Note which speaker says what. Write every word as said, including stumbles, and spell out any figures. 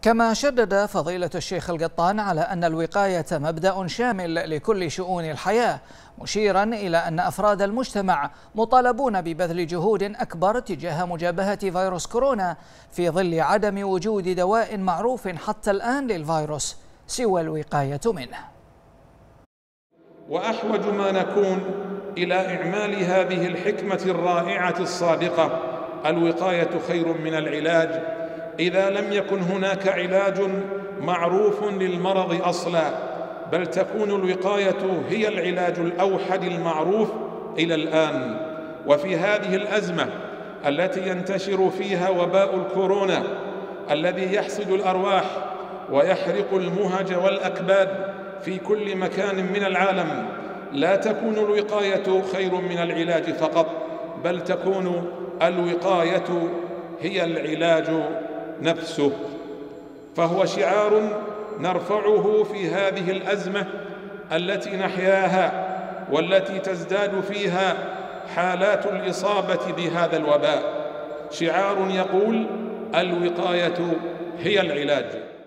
Speaker 1: كما شدد فضيلة الشيخ القطان على أن الوقاية مبدأ شامل لكل شؤون الحياة، مشيرا إلى أن أفراد المجتمع مطالبون ببذل جهود أكبر تجاه مجابهة فيروس كورونا في ظل عدم وجود دواء معروف حتى الآن للفيروس سوى الوقاية منه.
Speaker 2: وأحوج ما نكون إلى إعمال هذه الحكمة الرائعة الصادقة: الوقاية خير من العلاج، إذا لم يكن هناك علاج معروف للمرض أصلا، بل تكون الوقاية هي العلاج الأوحد المعروف إلى الآن. وفي هذه الأزمة التي ينتشر فيها وباء الكورونا الذي يحصد الأرواح ويحرق المهج والأكباد في كل مكان من العالم، لا تكون الوقاية خير من العلاج فقط، بل تكون الوقاية هي العلاج نفسه. فهو شعار نرفعه في هذه الأزمة التي نحياها والتي تزداد فيها حالات الإصابة بهذا الوباء، شعار يقول: الوقاية هي العلاج.